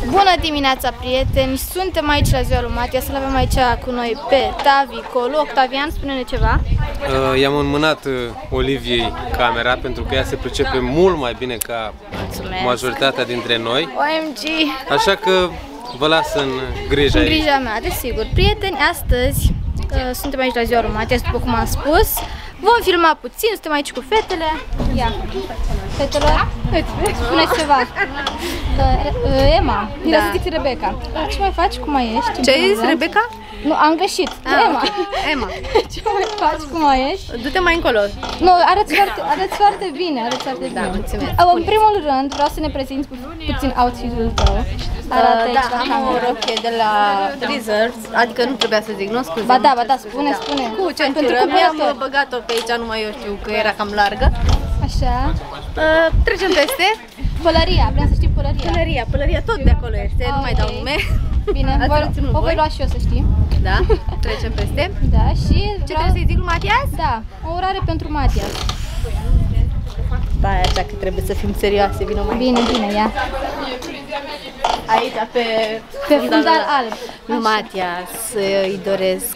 Bună dimineața, prieteni! Suntem aici la ziua lui Matia, să-l avem aici cu noi pe Tavi, Colu. Octavian, spune-ne ceva. I-am înmânat Oliviei camera pentru că ea se pricepe mult mai bine ca majoritatea dintre noi. OMG! Așa că vă las în grija ei. În grija mea, desigur. Prieteni, astăzi suntem aici la ziua lui Matia, după cum am spus. Vom filma puțin, suntem aici cu fetele. Ia, fetelor, spuneți ceva. Emma, Da. Să zic Rebecca. ce mai faci? Cum mai ești? Ce ai zis, Rebecca? Nu, am greșit. Emma. Emma. Ce mai faci? Cum mai ești? Du-te mai încolo. Nu, arăți foarte bine, arăți foarte bine. Da, mulțumesc. În primul rând, vreau să ne prezinți puțin outfit-ul tău. Arată aici la am o cameră. rochie de la Reserves, adică nu trebuia să zic, nu scuze. Ba da, spune. Cu centură, mi-am băgat-o pe aici, numai eu știu că era cam largă. Așa. Trecem peste. Pălăria, vreau să știi pălăria. Pălăria tot de acolo este, nu mai dau nume. Bine, o voi lua și eu, să știi. Da, trecem peste. Da, și Ce trebuie să-i zic lui Matias? Da, o urare pentru Matias. Da, așa că trebuie să fim serioase, vină mai. Bine, ia. Aici, pe fundal alb. Lui Matias îi doresc...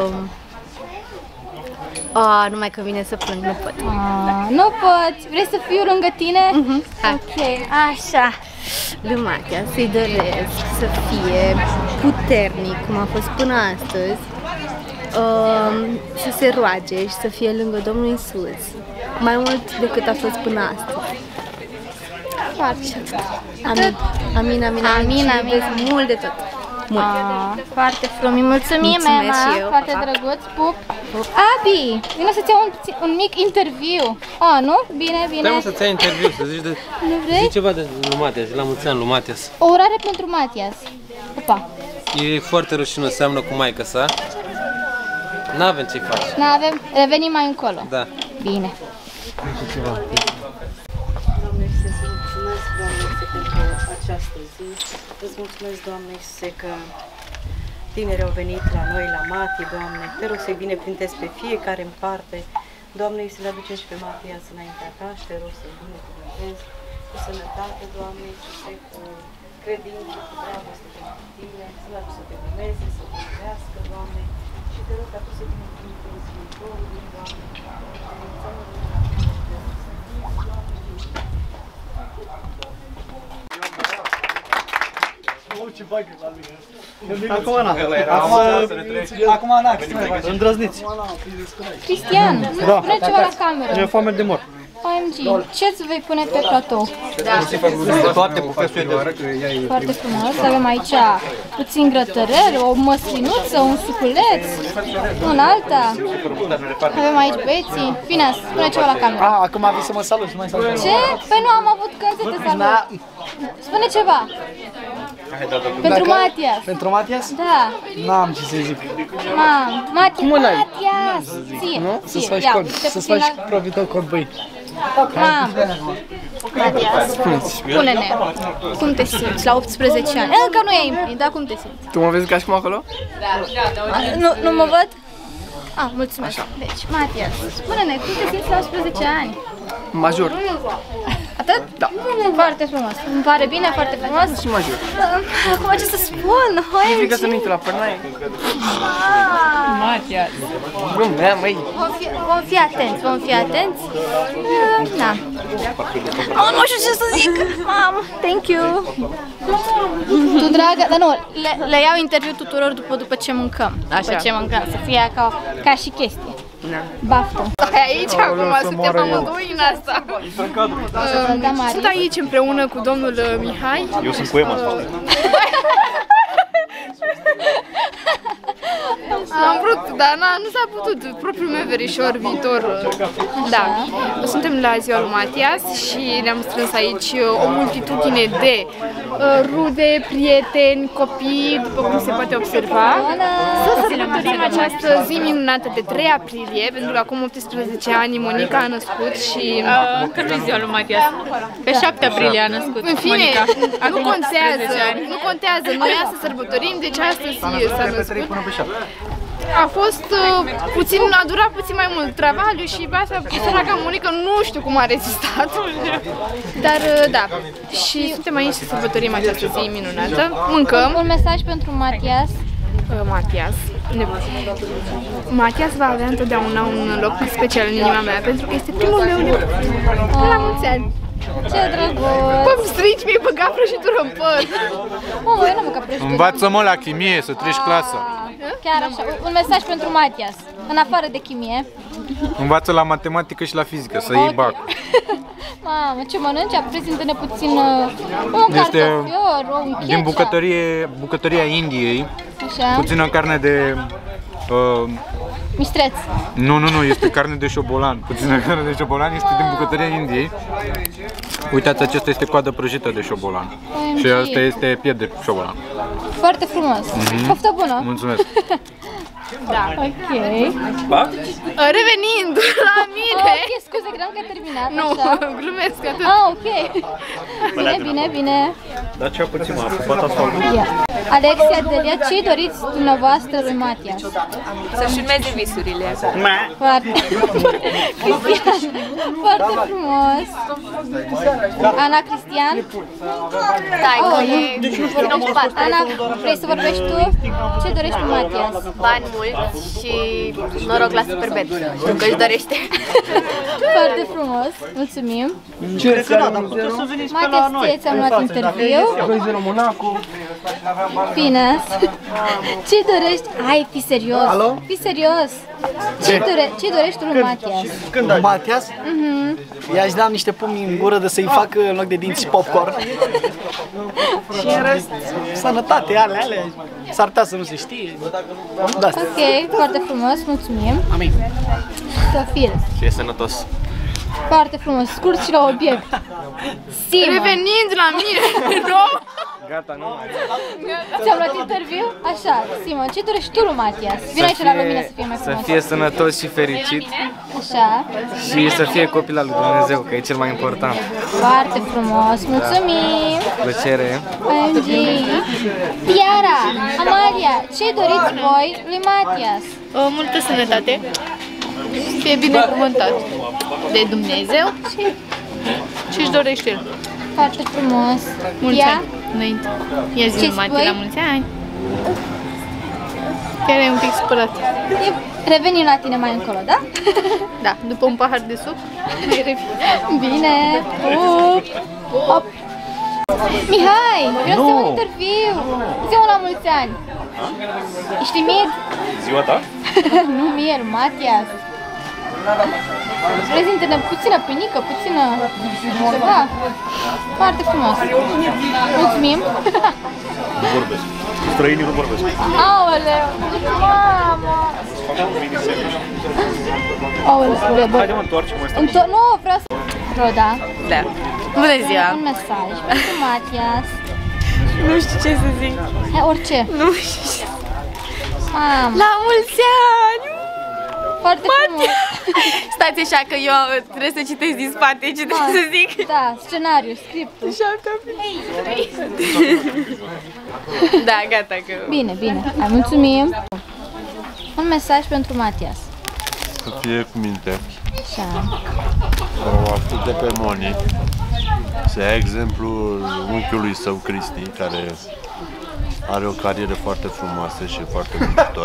numai că vine să plâng, nu pot. Nu poți, vrei să fiu lângă tine? Ok, așa. Lui Matias îi doresc să fie puternic, cum a fost până astăzi, să se roage și să fie lângă Domnul Iisus, mai mult decât a fost până astăzi. Amin. Iubesc mult de tot. Foarte frumos, mulțumim, Emma, foarte drăguț, pup. Abi, vine să-ți iau un mic interviu. Nu? Bine. Trebuie să-ți iei interviu, să zici de... Nu vrei? Zici ceva de lui Matias, la mulți ani lui Matias. O urare pentru Matias. Opa. E foarte rușinos, seamănă cu maică sa. N-avem ce-i faci. N-avem, revenim mai încolo. Da. Bine. Doamne, să-ți mulțumesc, Doamne, pentru această zi. Îți mulțumesc, Doamne, că tinerii au venit la noi, la Mati, Doamne. Te rog să-i binecuvântezi pe fiecare în parte. Doamne, să le aducem și pe Matias înaintea Ta și te rog să-i binecuvântezi cu sănătate, Doamne, și cu credință, cu dragoste pentru Tine, să-l aduci să te primeze, să te iubească, Doamne, și te rog ca Tu să binecuvântezi viitorul lui, Doamne. Acum n-a, îndrăzniți. Cristian, spune ceva la cameră. Mi-e foame de mor. OMG, ce-ți vei pune pe platou? Toate bufeturile. Foarte frumos. Avem aici puțin grătărel, o măslinuță, un suculeț, un alta. Avem aici băieții. Finas, spune ceva la cameră. Acum a venit să mă salut, nu mai salut. Ce? Păi nu am avut când să te salut. Spune ceva. Pentru Matias. Pentru Matias? Da. N-am ce să zic. Matias. Să-ți faci cod, să-ți faci propriul tău cod, băi. Matias, spune-ne, cum te simți la 18 ani? Încă nu e imprimit, dar cum te simți? Tu mă vezi ca și cum acolo? Nu mă văd? Mulțumesc. Deci, Matias, spune-ne, cum te simți la 18 ani? Major. Atât? Da. Foarte frumos. Îmi pare bine, foarte frumos. Și major. Acum ce să spun? E frică să nu intri la părnaie? Matias. Bă, măi. Vom fi atenți. Da. Nu știu ce să zic. Thank you. Tu, dragă, dar nu, le iau interviu tuturor după ce mâncăm. După ce mâncăm, să fie ca și chestie. Baftă. Aici acum suntem amândoi în asta. Sunt aici împreună cu domnul Mihai. Eu sunt cu Emma. Am vrut, dar nu s-a putut. Propriul meu verișor viitor. Da. Suntem la ziua lui Matias și ne-am strâns aici o multitudine de rude, prieteni, copii, după cum se poate observa. Să sărbătorim această zi minunată de 3 aprilie, pentru că acum 18 ani Monica a născut și... Încă nu-i ziua lui Matias. Pe 7 aprilie a născut În fine, Monica. nu contează, noi să sărbătorim, deci astăzi s-a născut. A fost puțin, a durat puțin mai mult travaliu și pe asta săraca Monica nu știu cum a rezistat. Dar da, și suntem aici să sărbătorim această zi minunată. Mâncăm. Un mesaj pentru Matias. Matias va avea întotdeauna un loc special în inima mea pentru că este primul meu nepot. La mulți ani! Ce drăguț! Cum strici, mi-ai băgat prăjitură în păr! Mă, eu n-am băgat prăjitură. Învață-mă la chimie, să treci clasa. Chiar așa, un mesaj pentru Matias, în afară de chimie. Învață la matematică și la fizică, să iei bacul. Mamă, ce mănânci? Prezintă-ne puțin un cartofior, un ketchup. Din bucătăria Indiei, așa. Puțină carne de... Mistreț. Nu, este carne de șobolan. Puțină carne de șobolan este din bucătăria Indiei. Uitați, acesta este coadă prăjită de șobolan. Și asta este piept de șobolan. Foarte frumos. Poftă bună. Mulțumesc. Da. Ok. Revenind la mine. Ok, scuze, cream că a terminat. Nu, așa. glumesc atât. Ok. Bine. Dar ce-a puțin, m-a apucat asfaltul. Alexia, Delia, ce-i doriți dumneavoastră lui Matias? Să-și urmeze visurile. Foarte. Cristian, foarte frumos. Ana, Cristian? Stai, că e ocupat. Ana, vrei să vorbești tu? Ce dorești lui Matias? Bani mulți și noroc la Superbet. Știu că își dorește. Foarte frumos, mulțumim. Matias, ție ți-am luat interviu. Bine. Ce dorești? Hai, fi serios. Alo? Fi serios. Ce dorești tu lui Matias? Când? Matias? I-aș da niște pumni în gură de să-i fac în loc de dinți popcorn. Și în rest, sănătate, alea. S-ar putea să nu se știe. Ok, foarte frumos, mulțumim. Amin. Sofil. Și e sănătos. Foarte frumos, scurt și la obiect. Simon. Revenind la mine, nu? Gata, nu mai. Ți-am luat interviu? Așa, Simon, ce dorești tu lui Matias? Vino aici la lumină să fie mai frumos. Să fie sănătos și fericit Așa. și să fie copil al lui Dumnezeu, că e cel mai important. Foarte frumos, mulțumim! Plăcere! OMG! Tiara, Amalia, ce doriți voi lui Matias? Multă sănătate. Fie binecuvântat de Dumnezeu și își dorește el. Foarte frumos. Mulți Ia? ani. Înainte. Ia zi Ce lui Mati spui? la mulți ani. Chiar e un pic supărat. Revenim la tine mai încolo, da? Da, după un pahar de suc. Bine! Pup! Hop! Mihai, vreau să un interviu! Zi-o la mulți ani! Ești timid? Ziua ta? Nu mie, lui Matias. Prezintă-ne puțină pâinică, puțină ceva. Foarte frumos. Mulțumim! Nu vorbesc. Străinii nu vorbesc. Aoleu! Mamă! Aoleu, bă. Haide mă, întoarce cum este. Nu, vreau să... Roda, Da. Bună ziua! un mesaj pentru Matias. Nu știu ce să zic. Hai, orice. Nu știu. Mamă, La mulți ani! foarte frumos. Stați așa că eu trebuie să citesc din spate ce trebuie să zic. Da, scenariu, scriptul. Da, gata că... Bine, bine. Hai, mulțumim. Un mesaj pentru Matias. Să fie cu minte, Așa. să o asculte pe Moni, să ia exemplul unchiului său, Cristi, care are o carieră foarte frumoasă și foarte muncitor.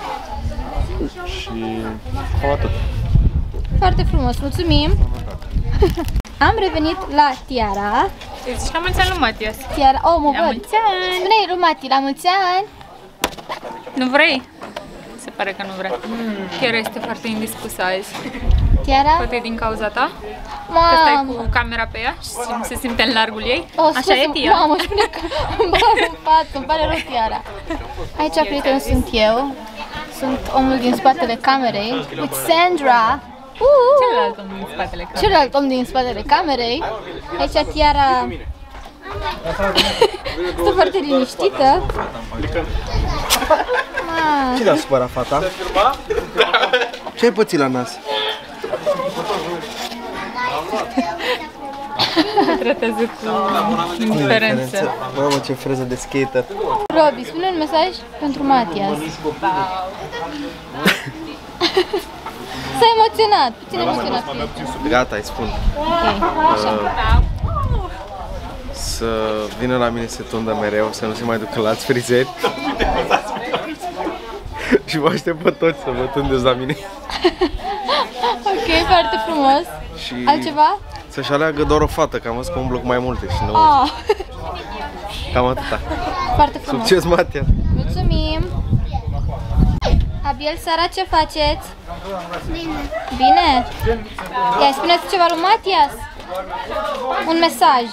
Și cam atât. Foarte frumos, mulțumim. Am revenit la Tiara. Îți zici la mulți ani lui Matias. Tiara, oh, mă La văd. mulți ani! Spune-i lui Mati, la mulți ani. Nu vrei? Se pare că nu vrea. Chiar este foarte indispusă azi. Tiara? Poate e din cauza ta? Că stai Mamă. cu camera pe ea și se simte în largul ei? Oh, Așa e, Tia? Mamă, spune că îmi bag în față, îmi pare rău, Tiara. Aici, prietenul, sunt eu. Sunt omul din spatele camerei. With Sandra. Celălalt om din spatele camerei. Celălalt om din spatele camerei. Aici Tiara stă foarte liniștită. Cine a supărat fata? Ce ai pățit la nas? Tratează cu indiferență. Mamă, ce freză de skater. Robi, spune un mesaj pentru Matias. S-a emoționat, puțin emoționat. Gata, îi spun. Să vină la mine să tundă mereu, să nu se mai ducă la alți frizeri. Și vă aștept pe toți să vă tundeți la mine. Ok, foarte frumos. Și altceva? să-și aleagă doar o fată, că am văzut că umblă cu mai multe și nu... Cam atâta. Foarte frumos. Succes, Matia! Mulțumim! Abiel, Sara, ce faceți? Bine. Bine? Ia, spuneți ceva lui Matias? Un mesaj.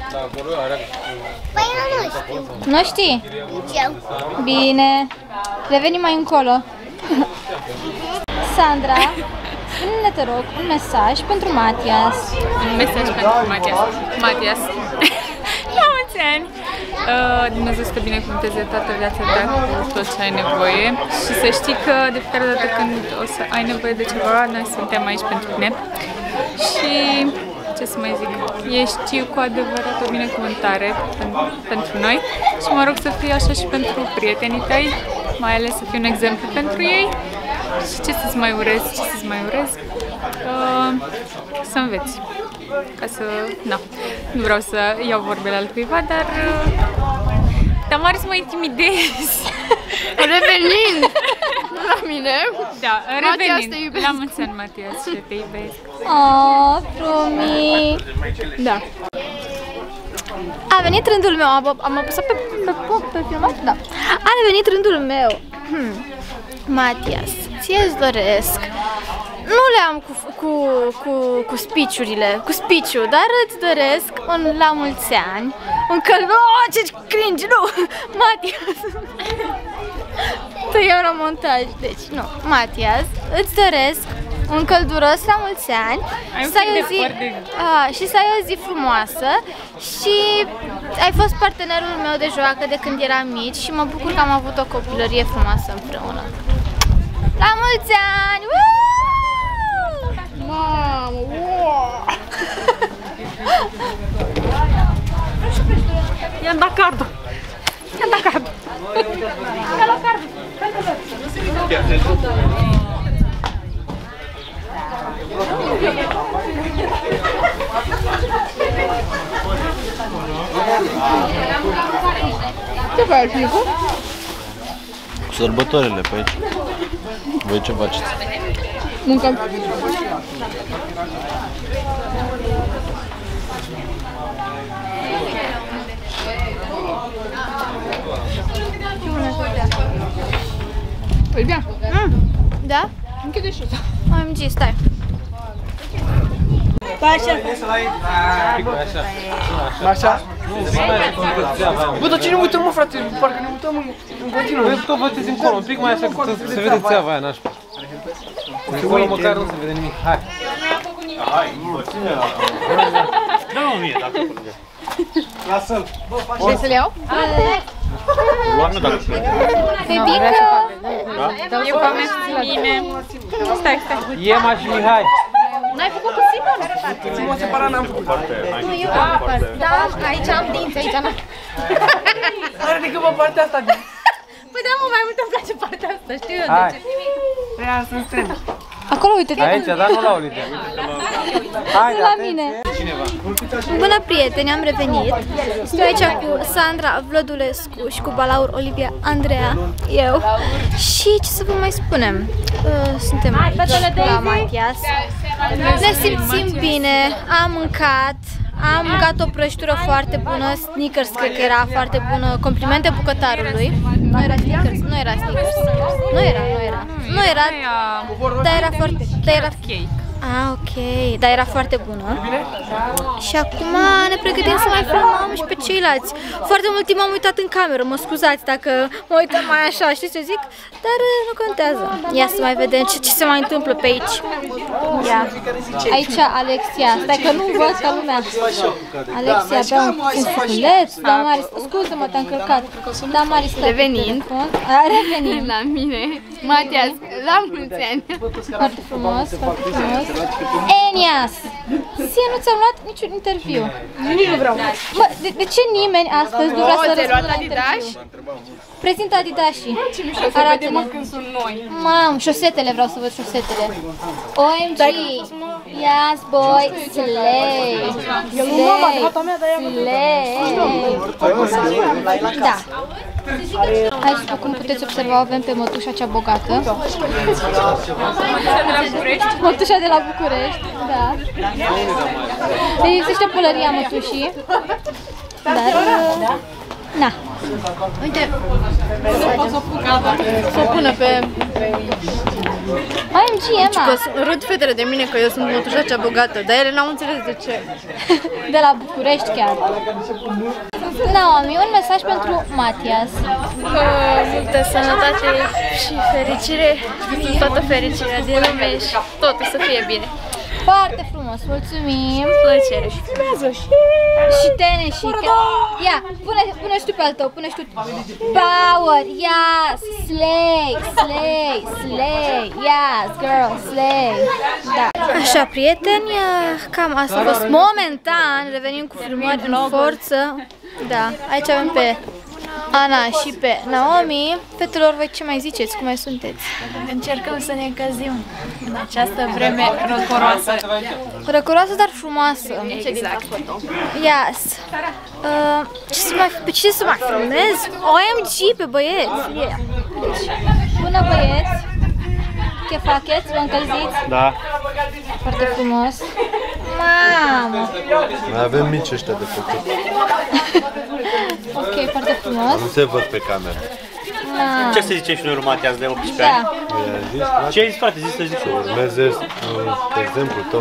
Păi nu știu. Nu știi? Nici eu. Bine. Revenim mai încolo. Sandra, spune-ne, te rog, un mesaj pentru Matias. Un mesaj pentru Matias. Matias. La mulți ani! Dumnezeu să te binecuvânteze toată viața ta cu tot ce ai nevoie și să știi că de fiecare dată când o să ai nevoie de ceva, noi suntem aici pentru tine. Și ce să mai zic, ești cu adevărat o binecuvântare pentru noi și mă rog să fii așa și pentru prietenii tăi, mai ales să fii un exemplu pentru ei. Și ce să-ți mai urez, să înveți. Ca să, nu vreau să iau vorbele al cuiva, dar Tamar să mă intimidezi. Revenind la mine. Da, revenind. Matias, te iubesc. La mulți ani, Matias, și te iubesc. Oh, Frumi. Da. A venit rândul meu, am apăsat pe filmat? Da. A revenit rândul meu. Matias, ție-ți doresc. Nu le am cu speech-urile, cu speech-ul, dar îți doresc un la mulți ani, un oh, ce cringe, nu! Matias! Te iau la montaj, deci nu. Matias, îți doresc un călduros la mulți ani și să ai o zi frumoasă și ai fost partenerul meu de joacă de când eram mici și mă bucur că am avut o copilărie frumoasă împreună. La mulți ani! Mamă, wow! I-am dat cardul! I-am dat cardul! Ia la cardul! Ce faci, Nicu? Sărbătorile pe aici. Voi ce faceți? Mâncăm. Olivia? Da? Închide și asta. OMG, stai. Așa? Bă, dar ce ne uităm, mă, frate? Parcă ne uităm în continuu. Vreți că vă țineți încolo, un pic mai așa, că se vede țeava aia, nașpa. Încolo măcar nu se vede nimic, hai. Dă-mă mie, dacă plângă. Lasă-l. Vrei să-l iau? Doamne, dacă Bebică! Eu v-am mine. Stai. Ema și Mihai. N-ai făcut cu Simon? Simon separat n-am făcut. Nu, eu am parte. Da, aici am dinți, aici n-am. Are decât pe partea asta. Păi da, mă, mai mult îmi place partea asta, știu eu de ce. Prea să-mi strâng. Acolo, uite-te. Aici, dar nu la Olivia. Hai, la mine. Bună, prieteni, am revenit. Sunt aici cu Sandra Vlădulescu și cu Balaur, Olivia, Andreea, eu. Și ce să vă mai spunem? Suntem aici la Matias. Ne simțim bine, am mâncat o prăjitură foarte bună, Snickers cred că era foarte bună, complimente bucătarului. Nu era Snickers, nu era, dar era foarte, cake. Ah, ok, dar era foarte bună. Și acum ne pregătim să mai filmăm și pe ceilalți. Foarte mult timp am uitat în cameră, mă scuzați dacă mă uităm mai așa, știți ce zic? Dar nu contează. Ia să mai vedem ce se mai întâmplă pe aici. Ia. Aici Alexia, stai că nu văd ca lumea. Alexia bea un puțin suculeț, Damari, scuză-mă, te-am călcat. Damari, stai. Revenind. Revenind. La mine. Matias, la mulți ani. Foarte frumos, foarte frumos. Enias! Ție nu ți-am luat niciun interviu. Nici nu vreau. Mă, de ce nimeni astăzi nu vrea să ți-ai luat răspundă la Adidas? interviu? Prezintă Adidas-ii. Ce mișto să vedem când sunt noi. Mam, șosetele, vreau să văd șosetele. OMG! Yes, boy! Slay! Slay! Da. Aici, după cum puteți observa, avem pe mătușa cea bogată. Mătușa de la București, da. Deci există pălăria mătușii. Dar, na. Uite, Să o pună pe... OMG, Emma! Râd fetele de mine că eu sunt mătușa cea bogată, dar ele n-au înțeles de ce. De la București chiar. Naomi, un mesaj pentru Matias. Multă sănătate și fericire, toată fericirea din lume și totul să fie bine. Foarte frumos, mulțumim! Plăcere! Și tene și ia, pune și tu pe al tău, pune și tu. Power, yes, slay, slay, slay, yes, girl, slay. Da. Așa, prieteni, cam asta a fost. Momentan revenim cu filmări în forță. Da, aici avem pe Ana și pe Naomi. Fetelor, voi ce mai ziceți? Cum mai sunteți? Încercăm să ne încălzim în această vreme răcoroasă. Răcoroasă, dar frumoasă. Exact. Yes. Pe ce să mai filmez? OMG pe băieți. Yeah. Deci, bună băieți. Ce faceți? Vă încălziți? Da. Foarte frumos. Mamă. Mai avem mici ăștia de făcut. Ok, foarte frumos. Nu se văd pe cameră. Ce să zicem și noi lui Matias de 18 ani? Da. Ce ai zis, frate? Zi să zic. Să urmeze exemplul tău.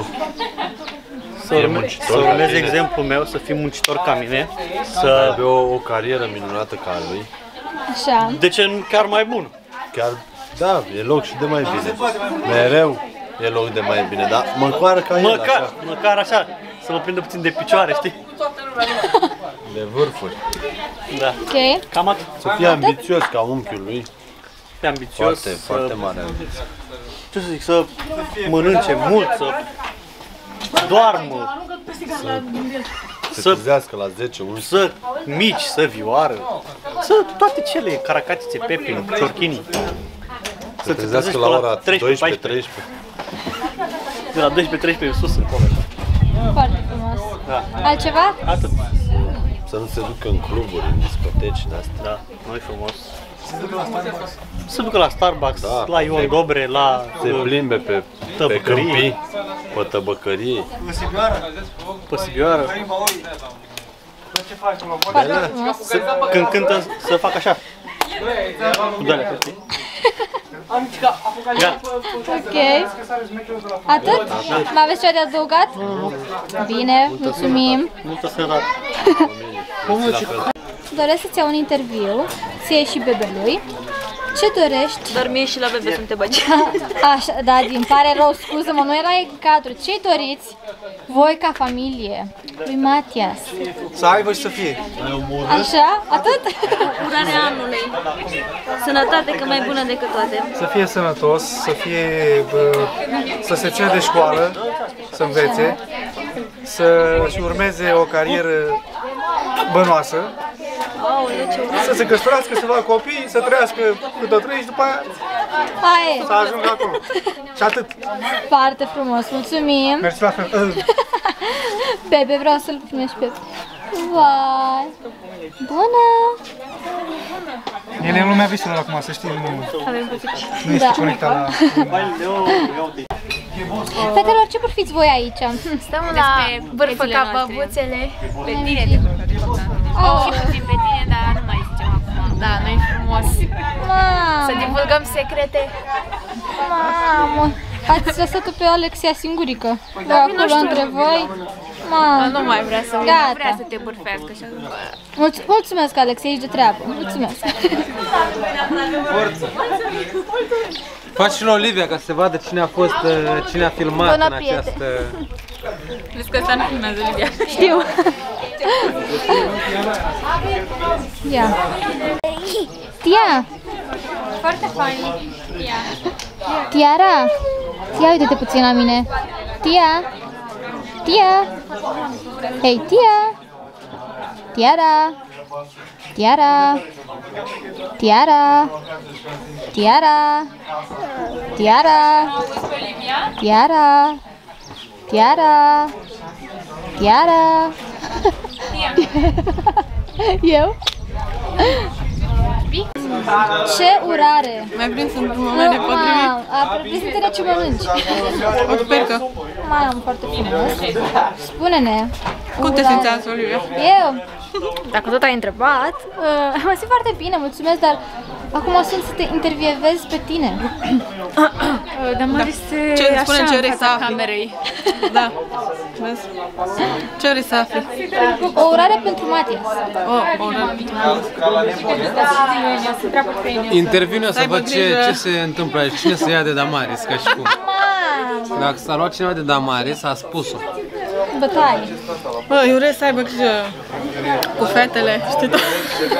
Să urmeze exemplul meu, să fii muncitor ca mine. Să aibă o carieră minunată ca a lui. Așa. De ce nu chiar mai bun? Chiar, da, e loc și de mai bine. Mereu e loc de mai bine, dar măcar ca el, așa. Măcar așa, să mă prindă puțin de picioare, știi? De vârfuri. Da. Ok. Cam atât. Să fie ambițios ca unchiul lui. Fie ambițios. Foarte mare ambiție. Ce să zic, să mănânce mult, să doarmă, să trezească la 10, 11. să mici, să vioară, să toate cele, caracatițe, pepini, ciorchinii. Să trezească la ora 12-13. De la 12-13 în sus în comer. Foarte frumos. Da. Altceva? Atât. Să nu se ducă în cluburi, în discoteci și astea. Da, nu-i frumos. Se ducă la Starbucks, da, la Ion Dobre, la... Se plimbe pe câmpii, pe tăbăcărie. Păsibioară. Când cântă, să fac așa. Cu doalea, știi? Ok. Atât? Mai aveți ceva de adăugat? Bine, mulțumim. Multă sănătate. Doresc să-ți iau un interviu, ție și bebelui. Ce dorești? Doar mie și la bebe să nu te bagi. Așa, da, îmi pare rău, scuză-mă, nu era în cadru. Ce doriți voi ca familie lui Matias? Să aibă și să fie. Așa? Atât? Urarea anului. Sănătate că mai bună decât toate. Să fie sănătos, să se țină de școală, să învețe, să-și urmeze o carieră bănoasă, să se căsătorească, să facă copii, să trăiască cât o trăiești, după aia să ajungă acolo. Și atât. Foarte frumos, mulțumim. Mersi la fel. Bebe, vreau să-l primești pe... Vai! Bună! El e în lumea viselor acum, să știi, nu este conectat la... Fetelor, ce vorbiți voi aici? Stăm la vârfă ca băbuțele. Pe tine te vorbim pe tine, dar nu mai zicem acum. Da, nu-i frumos. Să divulgăm secrete. Mamă! Ați lăsat-o pe Alexia singurică. Acolo între voi. Mamă! Nu mai vrea să vină, nu vrea să te bârfească așa. Mulțumesc, Alexia, ești de treabă. Mulțumesc. Faci și la Olivia ca să se vadă cine a fost, cine a filmat în această... Vezi că asta nu filmează Olivia. Știu. Ia. Tia! Foarte fain. Tiara! Ia uite-te puțin la mine. Tia! Tia! Hei, Tia! Tiara! Tiara! Tiara! Tiara! Tiara! Tiara! Tiara! Tiara! Eu? Ce urare! Mai prins într-un moment nepotrivit. Prezintă-ne ce mănânci. O tupercă. Mamă, foarte frumos. Spune-ne. Cum te simți azi, Olivia? Eu? Dacă tot ai întrebat, mă simt foarte bine, mulțumesc, dar acum sunt să te intervievez pe tine. Damaris Ce spune, ce vrei să afli? Camerei. Da. Vezi? Ce vrei să afli? O urare pentru Matias. O urare pentru Matias. Intervine să văd ce se întâmplă aici, cine se ia de Damaris, ca și cum. Dacă s-a luat cineva de Damaris, a spus-o. Bătaie. Bă, eu vreau să aibă grijă cu fetele, știi tot?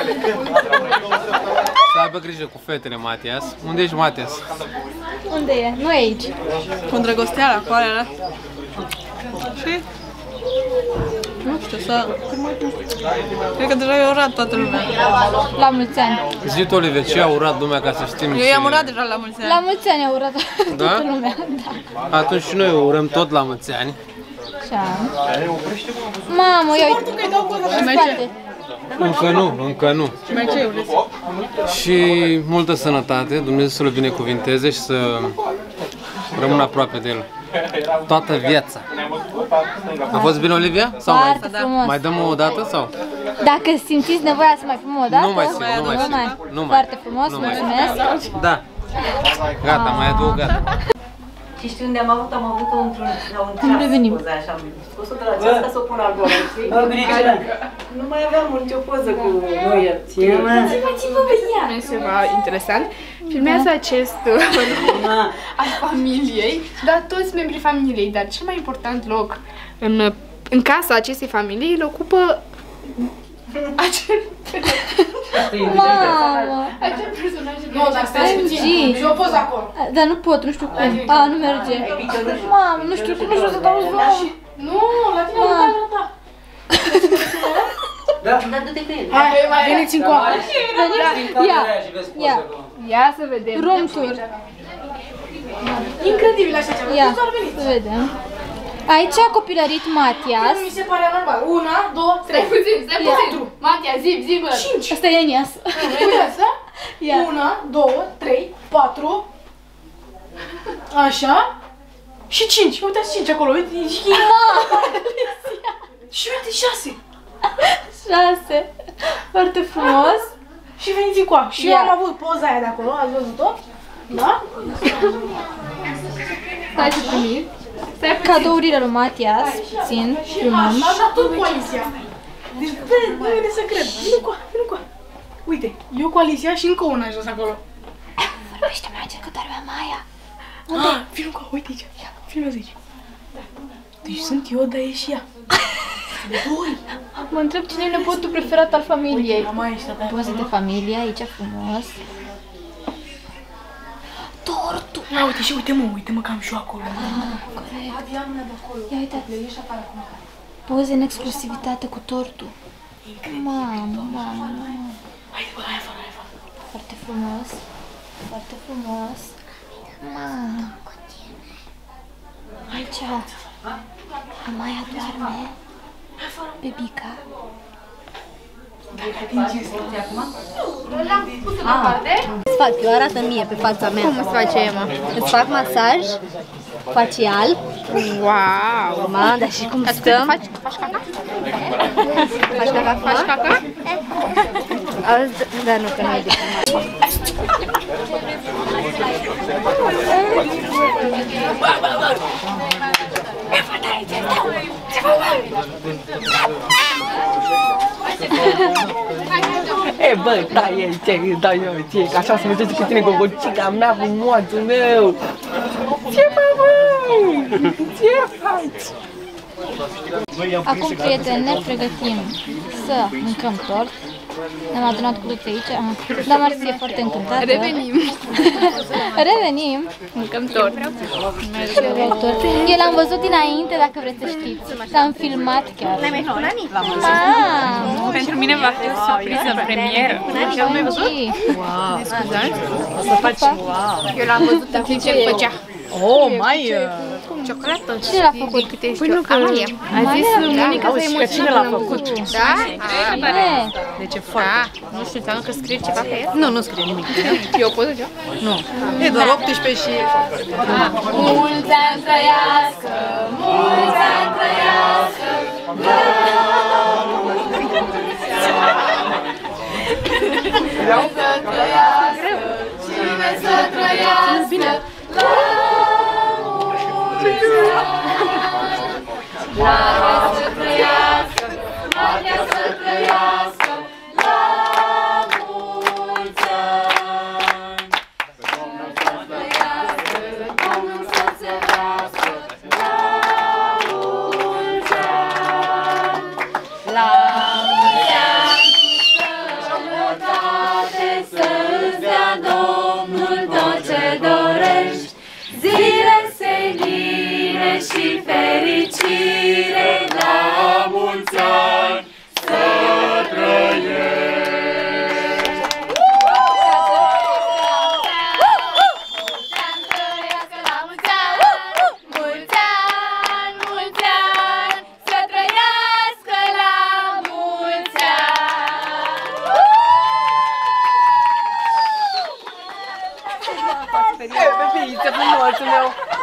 Să aibă grijă cu fetele, Matias. Unde ești, Matias? Unde e? Nu e aici. Cu îndrăgosteala, cu alea. Și? Nu știu, să... Cred că deja i-a urat toată lumea. La mulți ani. Zi-tu, Olivia, ce a urat lumea ca să știm Eu i-am urat deja la mulți ani. La mulți ani a urat toată lumea. Da? Atunci și noi urăm tot la mulți ani. Așa. Mamă, ia uite. Încă nu, încă nu. Și mai ce vreți? Și multă sănătate, Dumnezeu să-l binecuvinteze și să rămână aproape de el. Toată viața. A fost bine, Olivia? Sau foarte frumos. Mai dăm o dată sau? Dacă simțiți nevoia să mai fim o dată? Nu mai simt, nu mai. Foarte frumos, mulțumesc. Da. Gata, mai adăugat. Și știi unde am avut într-un ceas poza așa, am scos-o de la ceas ca să o pun acolo, știi? Nu mai aveam nicio poză cu noi, ție-mă! Nu este ceva interesant. Filmează acest al familiei, dar toți membrii familiei, dar cel mai important loc în casa acestei familii îl ocupă acel personaj. Nu, dar stai puțin. Și o poză acolo. Dar nu pot, nu știu cum. Nu merge. Mamă, nu știu cum, nu știu să dau zoom. Nu, la tine nu dai ta. Da, du-te cu el. Hai, veniți încoa. Ia să vedem. Room tour. Incredibil așa ceva. Ia, să vedem. Aici a copilărit Matias. Mi se pare normal. 1, 2, 3. Stai puțin. Matias, zi bă. 5. Asta e Enias. Enias, da? 1, 2, 3, 4. Așa. Și 5. Uitați 5 acolo. Uite, și uite 6. 6. Foarte frumos. Și veniți încoa. Și eu am avut poza aia de acolo, ați văzut-o? Da? Stai să primim. Cadourile lui Matias, puțin, filmăm. Așa tot cu Alicia. Deci, nu vine să cred. Vino cu a. Uite, eu cu Alicia și încă una jos acolo. Vorbește mai încet că doarme Maia. Unde? Vino cu a, uite aici. Filmează aici. Deci sunt eu, dar e și ea. Doi. Mă întreb cine e nepotul preferat al familiei. Uite, poze de familie, aici frumos. Tortul! Ia uite și uite-mă că am și eu acolo. Ia uite, poze în exclusivitate cu tortul. Mamă. Haide bă, hai fără. Foarte frumos. Foarte frumos. Mamă. Aici. Maia doarme. Bebica. Îți fac, eu arată mie pe fața mea. Cum îți face, Emma? Îți fac masaj facial. Wow! Ma, dar și cum stăm? Faci caca? Faci caca? Faci caca? Da, nu, că nu e de E, bă, dai eu ție, că așa se mergeți cu tine, gogocica mea frumoasă, meu! Ce faci? Acum, prieteni, ne pregătim să mâncăm tort. Ne-am adunat cu toți aici. Da, Marci e foarte încântată. Revenim. Mâncăm tort. Eu l-am văzut dinainte, dacă vreți să știți. L-am filmat chiar. L-ai mai făcut, Nani? Pentru mine va fi o surpriză premieră. L-ai mai văzut? Wow. Scuzați? O să faci wow. Eu l-am văzut în timp ce îl făcea. Oh, mai... Ciocolată. Cine l-a făcut? Păi nu, că Amalia. A zis Monica să emoționată. Cine l-a făcut? Da? Deci e foarte... Nu știu, înseamnă că scrie ceva pe el? Nu scrie nimic. Eu pot să Nu. E doar 18 și... Mulți ani trăiască, mulți ani trăiască, cine să trăiască, la să trăiască, Maria să trăiască, la mulți ani. Domnul să trăiască, Domnul să servească, la mulți ani. La mulți ani, sănătate să-ți dea Domnul tot ce dorești, zile senine și fericire, la mulți ani să trăiești! Bebiță, frumosul meu!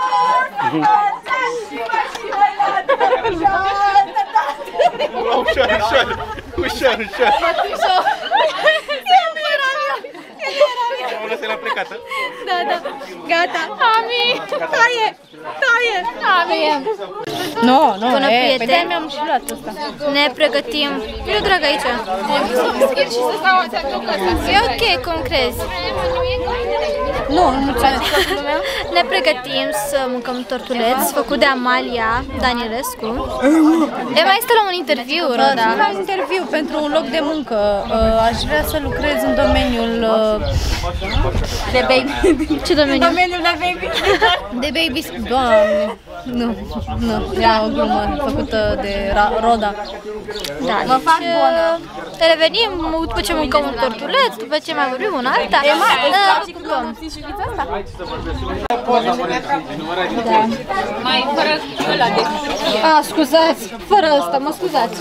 Ușor, ușor! Ușor, ușor! Mănă se l-a plecat, a? Da, da, gata! Ami! Taie! Taie! Ami! Nu, Bună, prieteni! Păi de-aia mi-am și luat ăsta. Ne pregătim. Vino, drag, aici. E ok, cum crezi? Nu ți-am zis Ne pregătim să mâncăm tortuleț făcut de Amalia Danielescu. E mai este la un interviu, Roda. La un interviu pentru un loc de muncă. Aș vrea să lucrez în domeniul de baby. Ce domeniu? În domeniul de baby. De baby. Doamne. Nu, era o glumă făcută de Roda. Da, mă fac bună. Revenim după ce mâncăm un tortuleț, după ce mai vorbim un alta. Ocupăm. Mai fără ăla de... Scuzați, fără ăsta, mă scuzați.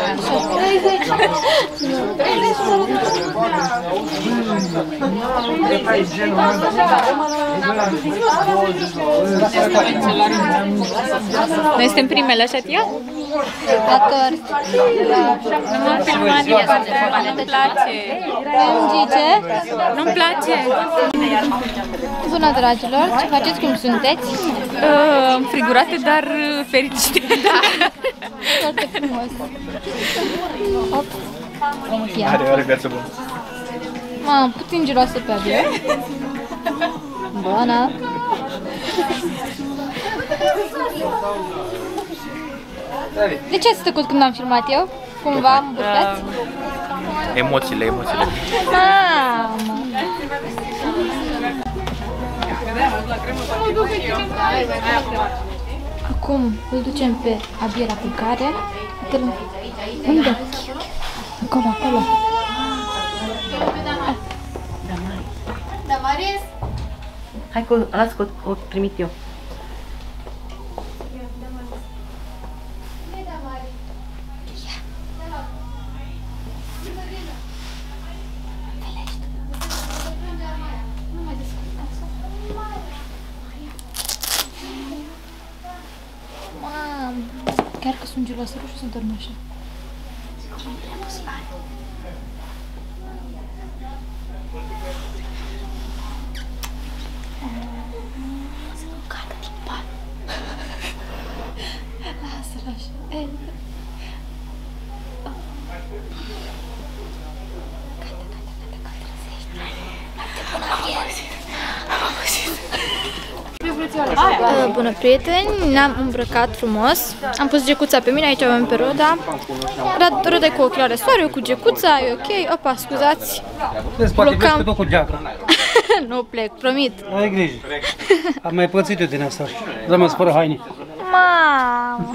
Noi suntem primele, așa, tia? La tort. Nu m-am filmat, nu-mi place. Zice? Nu-mi place. Bună, dragilor, ce faceți, cum sunteți? Înfrigurate, dar fericite. Foarte frumos. Hop. Ia. Are viață bună. Mamă, puțin giroasă pe avion. Bună. De ce ați tăcut când am filmat eu? Cumva am burcat? Emoțiile. Mamă! Acum îl ducem pe Abie la culcare. Unde? Acolo. Damaris? Hai că las că o trimit eu. Chiar că sunt geloasă, nu știu să dorm așa. Să nu cadă din pat. Lasă-l așa. Gata, trezești. Am auzit. Bună, prieteni, ne-am îmbrăcat frumos. Am pus gecuța pe mine, aici avem pe Roda. Roda e cu ochelare soare, eu cu gecuța, e ok. Opa, scuzați. Poate pleci cu tot cu geaca. Nu plec, promit. Ai grijă. Am mai pățit eu din asta. Dă-mă spără haine. Mamă!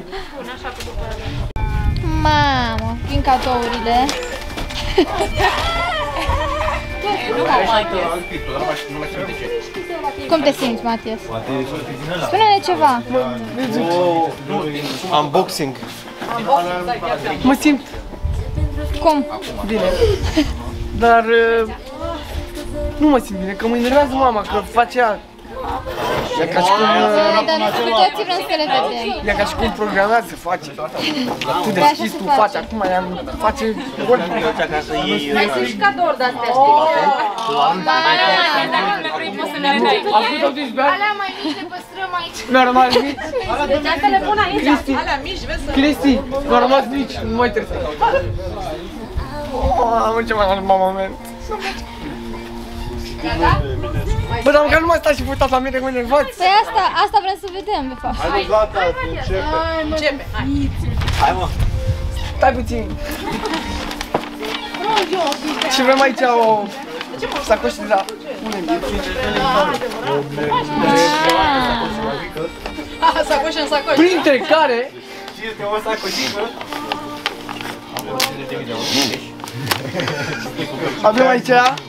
Mamă, vin cadourile. Cum te simți, Matias? Spune-ne ceva. Unboxing. Mă simt cum? Bine. Dar nu mă simt bine, că mă enervează mama, că face ea. E ca și cum... Cu toții vrem să le vedem. E ca și cum programează, face. Tu deschizi, tu faci, acum ea face ori. Mai sunt și cadouri de-astea, știi? Alea mai mici le păstrăm aici. Mi-a rămas mici. Deci astea le pun aici. Alea mici, vezi să... Cristi, mi-a rămas mici, nu mai trebuie. Am ce mai am moment. Bă, dar măcar nu mai stați și vă uitați la mine cum enervați. Păi asta vrem să vedem, de fapt. Hai, Zlata, începe. Hai, mă. Stai puțin. Și vrem aici o sacoșă de la Sacoșă în sacoșă. Printre care Ține-te o sacoșină. avem aici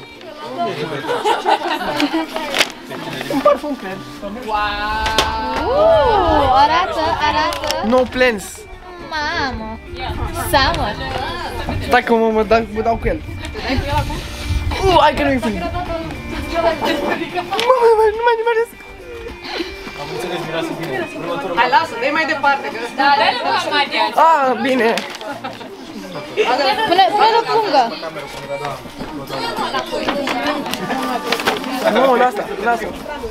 un parfum, cred. Arată. No plans. Mamă. Summer. Stai că mă dau cu el. Hai că nu-i frig. Nu mai nimeresc. Am înțeles, miroase bine. Hai, lasă, dă-i mai departe. Da, dă-i lângă Matias. Ah, bine. Pune-l o pungă. Nu, lasă, lasă.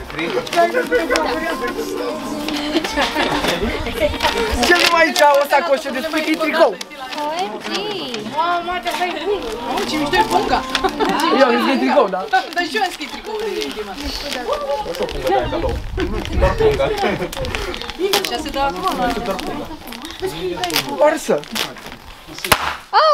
Ce avem aici o sacoșă de spui tricou? OMG! Mamă, Matias, ai pungă. Mamă, ce mișto e punga. Eu am scris tricou, da? Dar și eu am scris tricou de intima. O pungă de aia cadou. Doar punga. Și se dă acum, nu? Orsă. Au!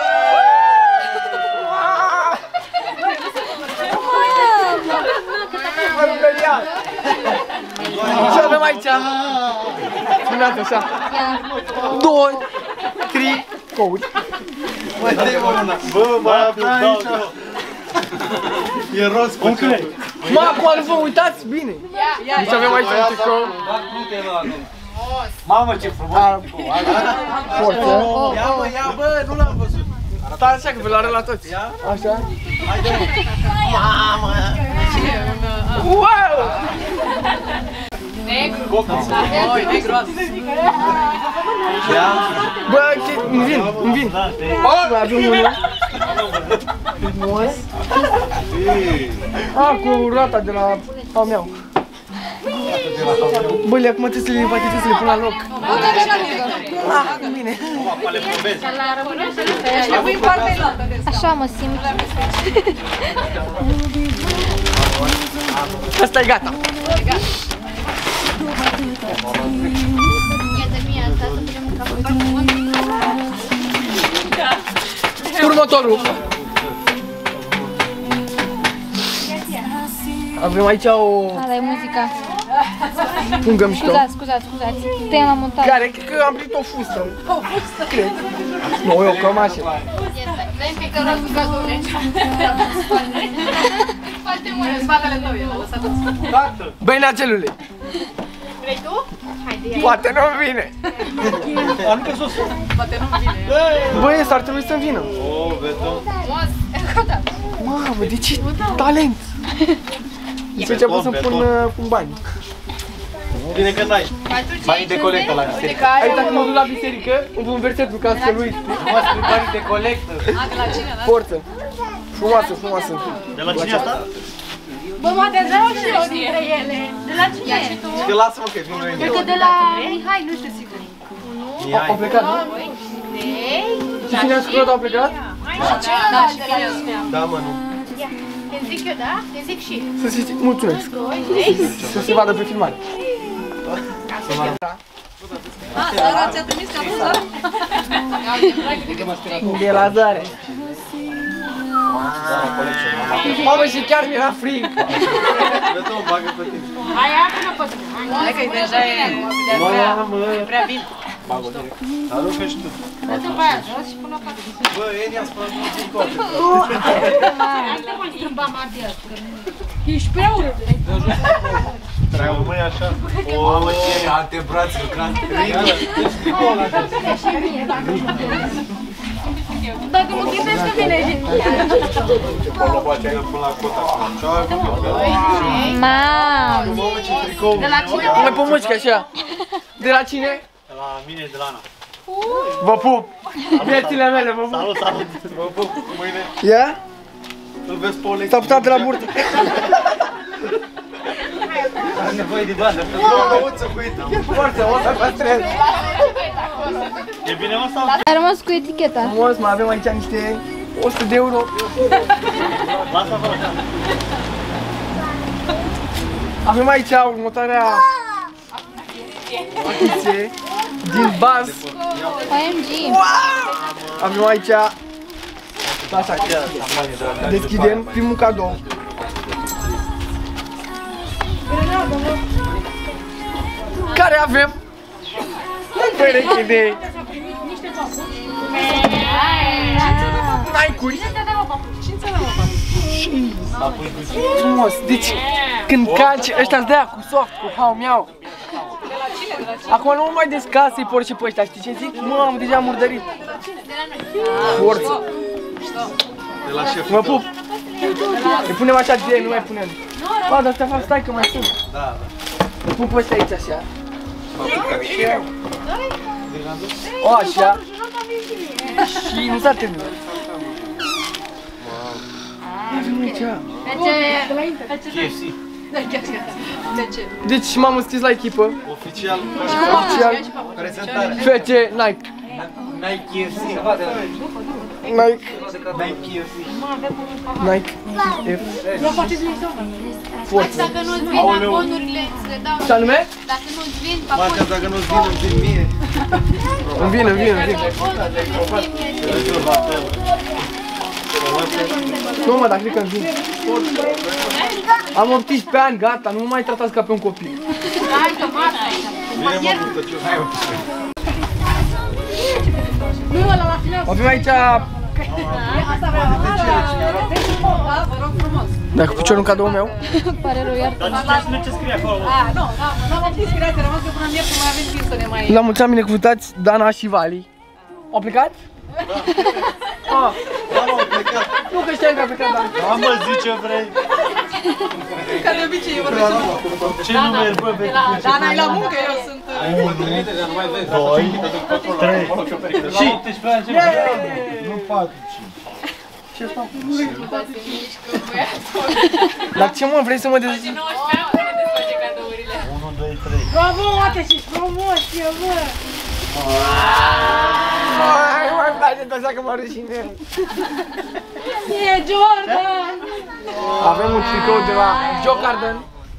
Ce avem aici? Spuneați așa. 2, 3, couri. Mai dă-i una. Bă, mai află aici. E roz cu ce? Mă, acum vă uitați bine. Deci avem aici un tricou. Mamă, ce frumos! Forță. Ia bă, nu l-am văzut. Stai așa că vă l-arăt la toți. Așa. Hai dă-i. Mamă! Wow! Negru. Oi, negru asta. Bă, îmi vin. Mai avem unul. Frumos. Cu roata de la a meu. Băi, acum trebuie să le împachetez, să le pun la loc. Bine. Așa mă simt. Asta e gata. Următorul. Avem aici o... Ala e muzica. Pungă mișto. Scuzați. Tema montaj. Care? Cred că am primit o fustă. O fustă? Cred. Nu, e o cămașă. Dă-i pică rost cu cadourile aici. Foarte mult, în spatele tău e lăsat. Băi, națelule. Vrei tu? Haide, ia. Poate nu-mi vine. Aruncă sus. Poate nu vine. Băi, ăsta ar trebui să-mi vină. Frumos. Mamă, de ce talent? Deci ce pot să pun bani. Bine că n-ai. Banii de colectă la biserică. Aici dacă mă duc la biserică, îmi pun versetul ca să lui. Frumos, prin banii de colectă. De la cine, da? Forță. Frumoasă. De la cine asta? Bă, Matias, vreau și eu dintre ele. De la cine? Și că lasă-mă că vin noi. Cred că de la Mihai, nu știu sigur. Au plecat, nu? Și cine a scurtat au plecat? Da, și Phineas. Da, mă, nu. Te zic eu, da? Te zic și. Să zici, mulțumesc. Să se vadă pe filmare. Sara, ți-a trimis cadou, Sara? De la Zare. Mamă, și chiar mi-era frig. Hai, acum nu poți. Hai că deja e prea bine. Aruncă și tu. Dă-te pe aia jos și până fac. Bă, Enia spune din coate. Hai te mult strâmba Madia. Ești prea urât. Treabă, măi, așa. Mamă, ce antebraț lucrat. Dacă mă gândesc că vine și Mamă, ce tricou. De la cine? Mai pe mușcă așa. De la cine? De la mine și de la Ana. Vă pup! Viețile mele, vă pup! Salut, salut! Vă pup, mâine. Ia? Îl vezi pe o lecție. S-a putat de la burtă. Are nevoie de bani. Forță, o să păstrez. E bine, mă, sau? Ai rămas cu eticheta. Frumos, mai avem aici niște 100 de euro. Lasă acolo. Avem aici următoarea achiziție din Baz. OMG. Avem aici, așa, deschidem primul cadou. Care avem o pereche de Nike-uri. Și frumos, deci când calci, ăștia-s de-aia cu soft, cu hau-miau. Acum nu mă mai descalzi să-i porci și pe ăștia, știi ce zic? Mă, am deja murdărit. Forță. De la șeful Mă pup. Le punem așa de, nu mai punem. Ba, dar Ștefan, stai că mai sunt. Da, Le pun pe ăștia aici așa. O, așa. Și nu s-a terminat. Avem aici. KFC. De ce? Deci m-am înscris la echipă. Oficial. Oficial. Prezentare. FC Nike. Nike KFC. Nike. Nike KFC. Nike. F. Forță. Dacă nu-ți vin abonurile, îți le dau. Ce anume? Dacă nu-ți vin Marca, dacă nu-ți vin, îmi vin mie. Îmi vin, îmi vin, îmi vin. Nu mă, dar cred că îmi vin. Am 18 ani, gata, nu mă mai tratați ca pe un copil. Hai că mata aici. Vine mă, Brutăciu, hai mă. Nu, ăla la final. Avem aici... Vă rog frumos. Dacă piciorul în cadou meu. Pare rău, iartă. Dar citeți ce scrie acolo. Nu, n-am oprit scriați, rămas că până în miercuri mai avem timp să ne mai... La mulți ani binecuvântați Dana și Vali. Au plecat? Ah. Nu că știam că a plecat, dar... Da, mă, zi ce vrei. Ca de obicei, eu vorbesc cu... Ce numeri, bă, vezi? Dana e la muncă, eu sunt... 2, 3 și 18 ani ce vrei. Nu 4, 5. Ce stau? Dar ce mă, vrei să mă dezvolți? 19 ani ne desface cadourile. 1, 2, 3. Bravo, mate, și promoție, bă! Mai place de așa că mă rușine. E Jordan! Avem un tricou de la Joe Carden.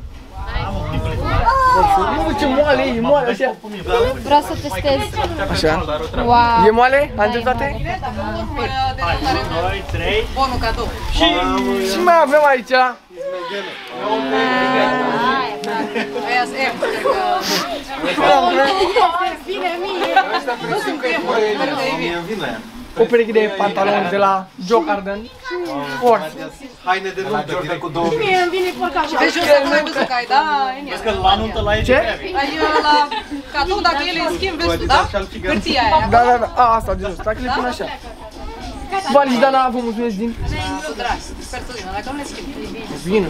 Nu, ce moale e, moale așa. Vreau să testez. Așa. Wow. E moale? Am dreptate? 2, 3. Bonul cadou. Și mai avem aici. Aia sunt M, cred că... Bine, mie! Nu sunt M, cred că e bine. O pereche de pantaloni de la Joe Carden. Forță. Haine de nuntă, Jordan cu 2000. Mie îmi vine porca așa. Vezi, eu să mai văzut că ai, da, Enia. Vezi că la nuntă la ei Ce? Ai la cadou, dacă ele în schimb, vezi tu, da? Hârtia aia. Da, da, da. A, asta de jos. Dacă le pun așa. Vali și Dana, vă mulțumesc din... Cu drag, sper să vină, dacă nu le schimb. Bine, bine.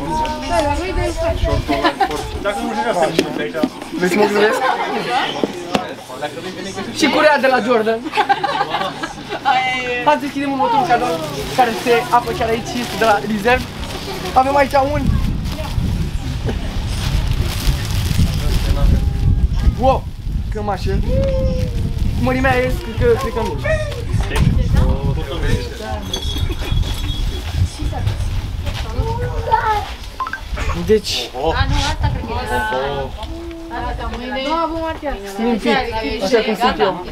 Dacă nu juca să le pe aici. Vrei să mă gândesc? Și curea de la Jordan. Hai să deschidem următorul cadou care se află chiar aici, este de la Reserve. Avem aici un... Wow! Cămașă. Mărimea e, cred că nu. Deci... Slim fit, așa cum sunt eu.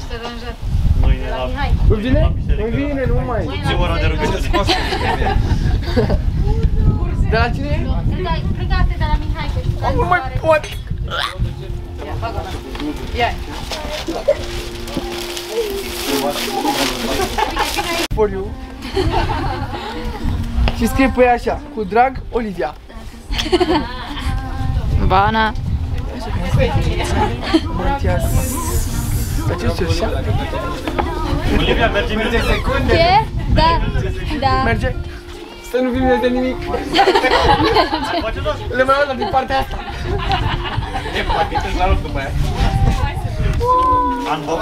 Îmi vine? Îmi vine, nu mai. Ce ora de rugăciune? De la cine e? Pregate de la Mihai, că știu. Nu mai pot! Ia! For you. Și scrie pe ea așa, cu drag, Olivia. Bună! Matias... Dar ce știu așa? Olivia, merge secunde! Ce? Da, da. Merge? Să nu vine de nimic. Le mai luat din partea asta. E, poate te-ți la loc după aia. Unbox.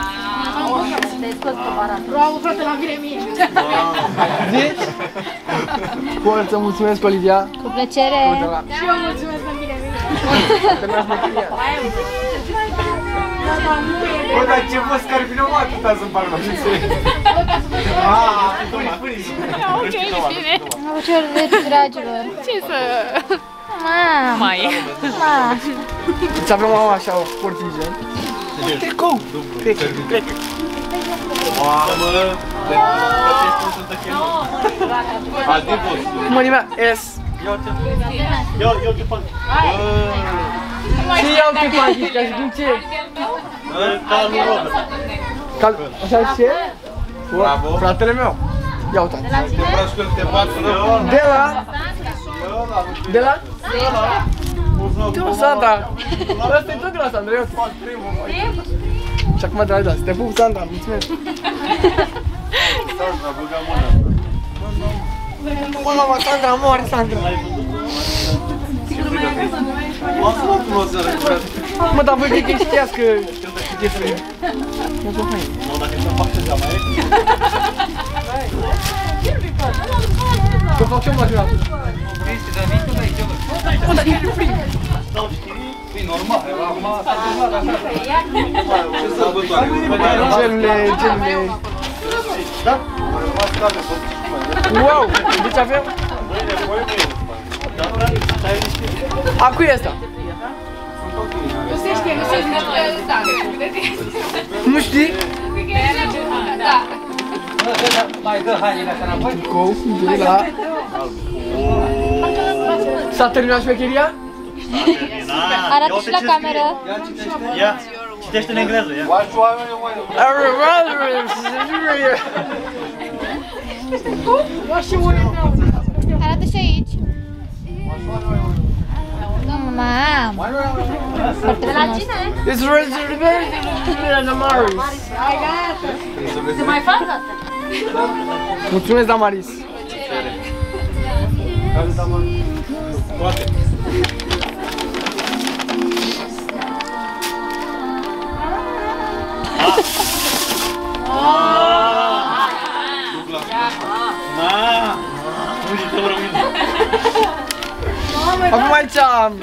Bravo, frate, la vine mie. Zici? Pot să mulțumesc, Olivia. Cu plăcere. Și eu mulțumesc la vine mie. Bă, dar ce vă scarbi nu mă atâta să-mi pară, nu înțeleg. Ok, bine. Ce râdeți, dragilor? Ce să... Mai. Deci avem așa o portijă. Treco! Trec. Mamă! Mărimea S. Ia te fac. Ce iau te fac? Ca și cum ce? Calul Robert. Așa ce? Bravo. Fratele meu. Ia uitați. Te brașcă, te bat rău. De la? De la Sandra. Ăsta e tot de la Sandra, eu fac primul. Și acum de la Adidas. Te pup, Sandra, mulțumesc. Sandra, băga mâna. Mama, Sandra, moare, Sandra. Mă, dar voi cred că știați că e frig. Că fac eu mașina. Mă, dar e frig. E normal, Gelule. Da? Wow! Deci avem... A cui e asta? Nu știi? Da. Mai dă hainele astea înapoi? Go, de la... S-a terminat șmecheria? Arată și la cameră. Ia, citește în engleză, ia. Arată și aici. Mamă! Foarte frumos. It's really Damaris. Se mai fac asta? Mulțumesc, Damaris. Poate. Acum aici am...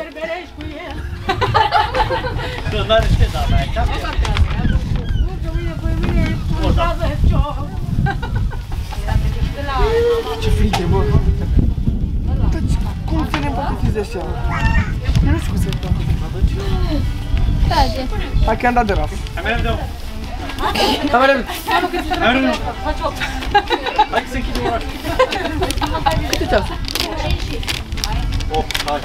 Că n-are ce, da, mai aici. Ce frig e, bă! Cum să ne împăcătiți de așa? Eu nu știu cum să fac. Trage. Hai că i-am dat de raf. Hai mai repede. Hai mai repede. Hai să închidem orașul. Câte ceas? 8, hai.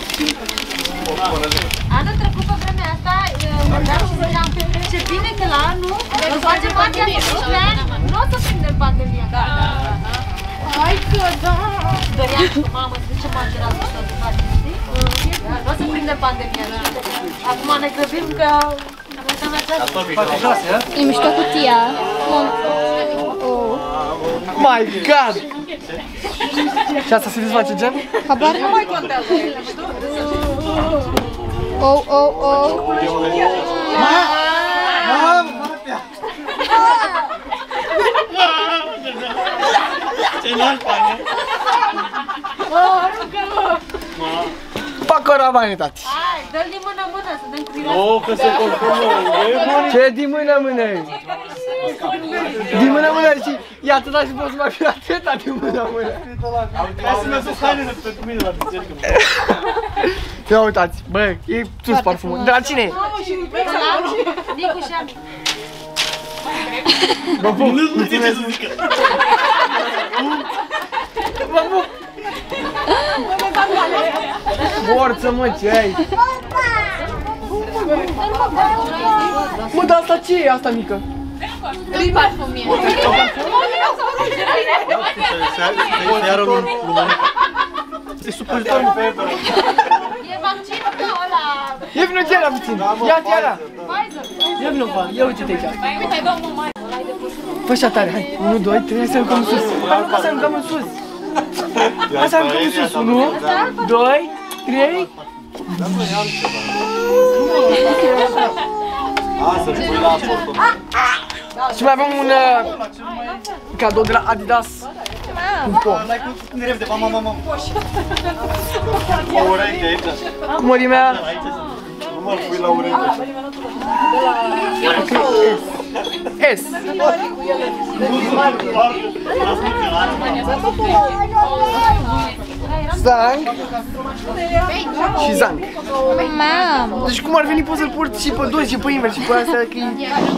Anul trecut pe vremea asta, mergeam și ziceam ce bine că la anul o facem Matia de 15 ani, nu o să prindem pandemia. Hai că da! Doream că mamă, de ce m-am gerat să o facem, știi? Nu o să prindem pandemia. Acum ne grăbim că... E mișto cutia. My God! Și asta se desface gen? Habar nu mai contează. Oh. Ce n-ai pane? Fac ora bani, tati. Hai, dă-l din mână-mână să dăm crilați. Nu, că se confundă. Ce din mână-mână? Din mână-mână și Ia atâta și poți să mai fi atâta de mână la mână. Hai să lăsăm hainele pentru mine la biserică. Ia uitați, bă, e sus parfumul. De la cine e? Nicu și Ami. Vă pup! Mulțumesc! Vă pup! Forță, mă, ce ai? Mă, dar asta ce e asta mică? Nu-i parfumier. Se iară lui Monica. E supozitorul pe Ever. E vaccinul tău ăla. Ia vină Tiara puțin! Ia Tiara! Ia vină, ia uite-te aici! Uite, domnul mai. Fă așa tare, hai! 1, 2, 3, hai să aruncăm în sus! Hai să aruncăm în sus! Hai să aruncăm în sus! 1, 2, 3... Să-ți pui la portul. Și mai avem un cadou de la Adidas. Un pom. Când e repede, mama. O ureche aici. Cum mărimea? Nu mă pui la ureche. S. Zang și Zang. Mamă! Deci cum ar veni poți să-l porți și pe dos și pe invers și pe astea că e...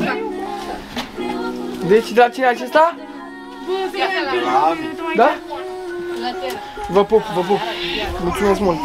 Deci de la cine acesta? Da? Vă pup, vă pup. Mulțumesc mult.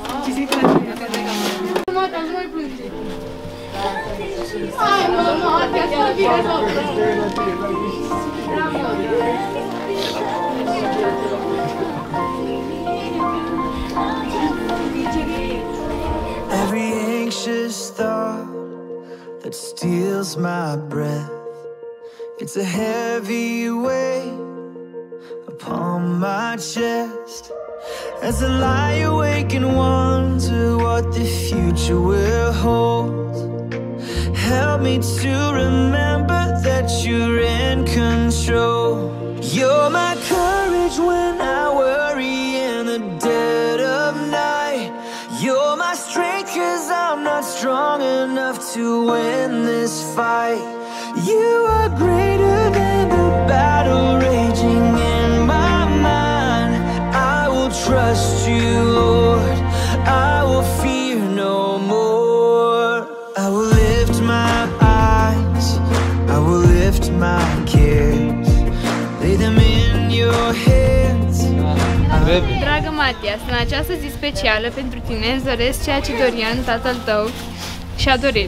Every anxious thought that steals my breath, it's a heavy weight upon my chest. As I lie awake and wonder what the future will hold, help me to remember that you're in control. You're my courage when I worry in the dead of night. You're my strength 'cause I'm not strong enough to win this fight. You are greater than the battle raging in my mind. I will trust you, Lord. I will fear no more. I will lift my eyes, I will lift my cares, lay them in your hands. Dragă Matias, în această zi specială pentru tine îți doresc ceea ce Dorian, tatăl tău, și-a dorit.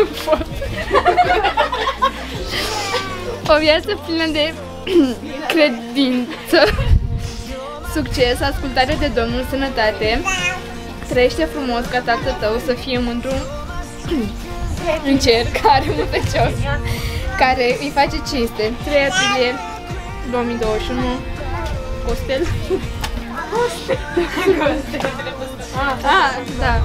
O viață plină de credință, succes, ascultare de Domnul, sănătate. Trăiește frumos ca tatăl tău să fie mândru în cer, care mutăcios, care îi face cinste. 3 aprilie 2021, Costel. Da.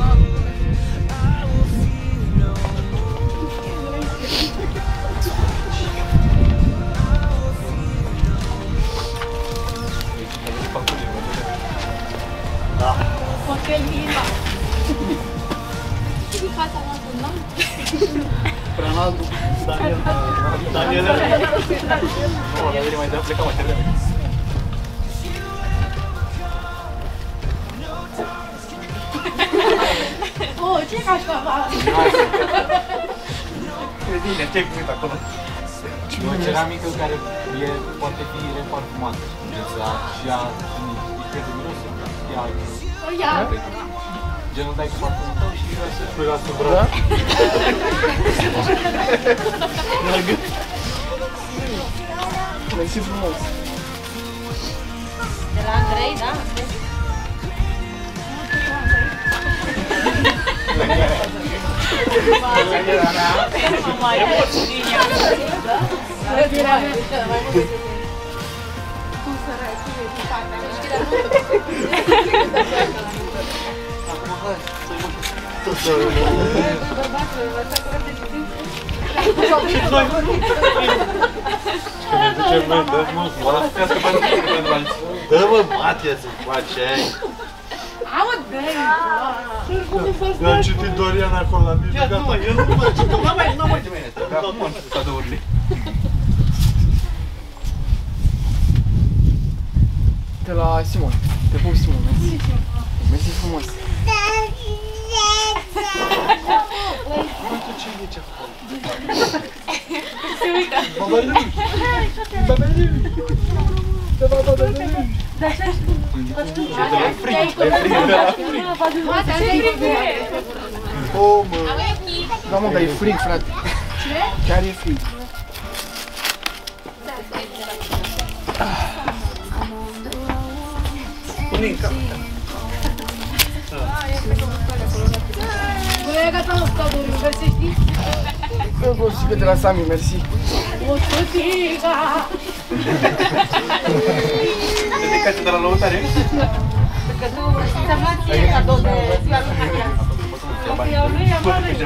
Pranaltul, Daniel. O, la mai dă, plecam mai devreme. Oh, ce cașcaval! E bine, te-ai primit acolo. E o ceramică care poate fi reparfumată. Deci și ea pierde mirosul, ea genul dai cu parfumul tău și să pui la sub braț. La gât. Mersi frumos. De la Andrei, da? Dă-mă, Matia, să faci aia. Eu am citit Dorian acolo la mijloc. Nu mă, eu nu mă citit, nu mai de mine. Cadourile. De la Simon. Te pup, Simon, mersi. Mersi frumos. Se uită. Da, mă, dar e frig, frate. Chiar e frig. Băi, gata, mă, cadouri, vrei să știi? Eu vreau să de la Sami, mersi. O tătica! Dedicație de la lăutare? Că tu ți-am luat ție cadou de ziua lui Marian. Eu nu i-am luat de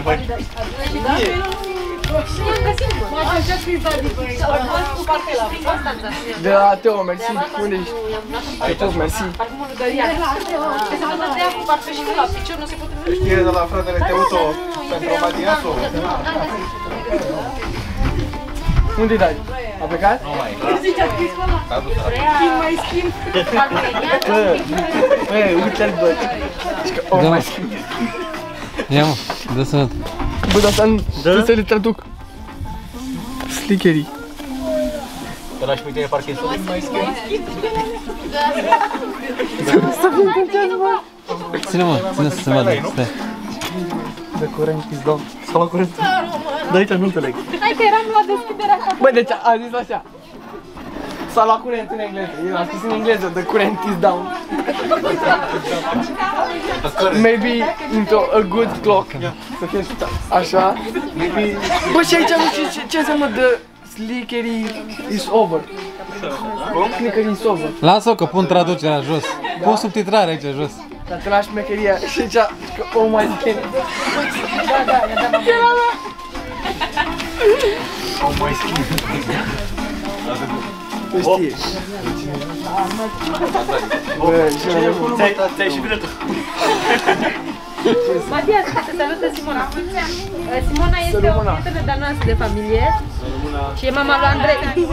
i-am găsit, bă. Mă, ce-a scris Adi, băi? Am fost cu cartela, Constanța. De la Teo, mersi. Unde ești? Teo, mersi. Parfumul lui Dărian. Se poate tăia cu parfum la picior, nu se poate vedea. Știre de la fratele Teuto pentru Matiasu. Unde-i Dani? A plecat? Nu mai e. Zici, a scris ăla. Schimb, mai schimb. Băi, uite-l, bă. O mai schimb. Ia mă, dă să... Bă, dar asta nu, trebuie să le traduc. Slickerii. Te lași pe tine parcă e să mai schimb. Să fim conceați, bă. Ține mă, ține să se vadă, stai. De curent, pizda. Sau la curent. De aici nu înțeleg. Hai că eram la deschiderea ca... Bă, deci a zis așa. S-a luat curent în engleză. El a scris în engleză, the current is down. Maybe into a good clock. Să fie așa. Bă, și aici nu știu ce înseamnă the slickery is over. Slickery is over. Lasă-o că pun traducerea jos. Pun subtitrare aici jos. Dar te lași șmecheria și aici, că oh my god. O mai schimb. Tu știi. Bă, ți-ai și biletul. Matias, te salută Simona. Simona este o prietenă de-a noastră de familie și e mama lui Andrei.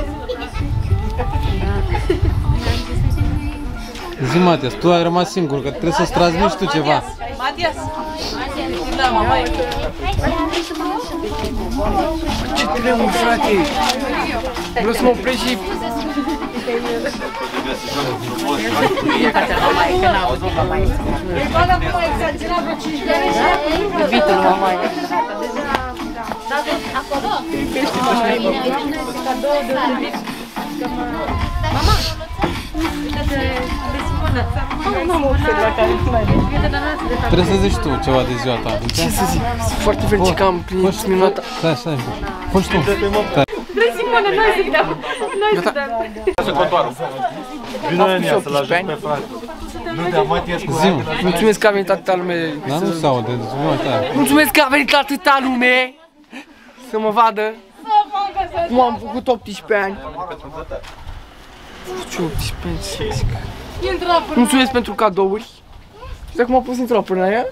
Zi, Matias, tu ai rămas singur, că trebuie să-ți transmiți tu ceva. Matias! Da, mama e. Ce trebuie, frate? Vreau să mă opresc și... Iubitul mamaie. Mama! Trebuie să zici tu ceva de ziua ta. Ce să zic? Sunt foarte fericit că am plinit minunata. Stai. Foși tu. Vrei, Simona, noi să dăm. Noi să dăm. Să contoarul. Vino în ea să-l ajut pe frate. Nu te-am Matias cu Zi-mă. Mulțumesc că a venit atâta lume. Dar nu se aude, Mulțumesc că a venit atâta lume să mă vadă cum am făcut 18 ani. Ce 18 ani, ce zic? Mulțumesc pentru cadouri. Știi cum am pus intro până la ea?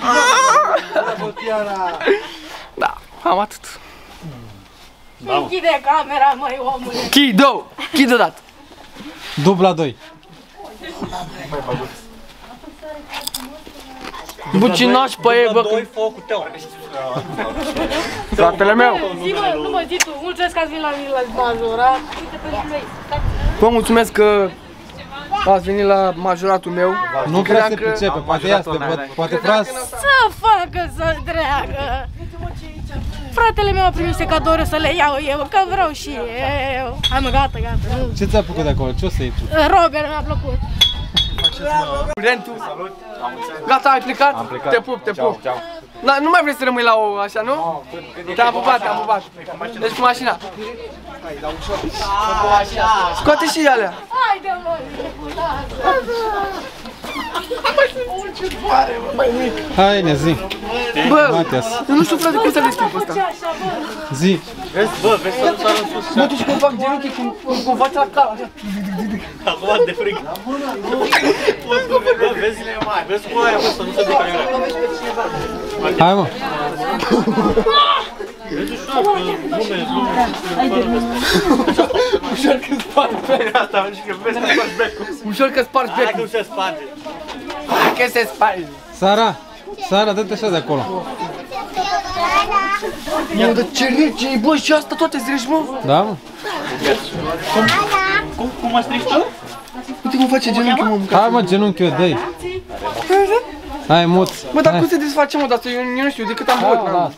Da, am atât. Închide camera, măi, omule. Chido! Chido dat! Dubla 2. Bucinaș pe ei, bă, Doi focul tău. fratele meu. Zi-mă, nu mă zi tu, mulțumesc că ați venit la mine la majorat. Uite pentru ei. Vă mulțumesc că ați venit la majoratul meu. Nu prea se pricepe, poate ia, poate fras. Să facă să dreagă. Fratele meu a primit niște cadouri să le iau eu, că vreau și eu. Hai mă, gata. Ce ți-a plăcut de acolo? Ce o să iei tu? Robert mi-a plăcut. Curentul. Gata, ai plecat? Am plecat. Te pup. Da, nu mai vrei să rămâi la o așa, nu? Te-am pupat. Deci cu mașina. Scoate și alea. Haide, mă. Mai mic. Hai, ne zi. Bă, Matias. eu nu știu, frate, cum să le scriu pe ăsta. Zi. Vezi, bă, vezi să sară în sus. Mă duci cum fac genunchii, cum faci la cal, așa. Acum de frig. Bă, vezi, vezi cu aia, bă, să nu se ducă. Hai, mă. Ușor că spargi becul. Ușor că spargi becul. Hai că se sparge. Hai că se sparge. Sara, dă-te așa de acolo. Mă, dar ce rece e, bă, și asta toate ți reci, mă? Da, mă? Cum mă strici tu? Uite cum face genunchiul, mă, mâncat. Hai, mă, genunchiul, dă-i. Hai, muț. Bă, dar cum se desface, mă, dar asta eu nu știu, de cât am băut, n-am.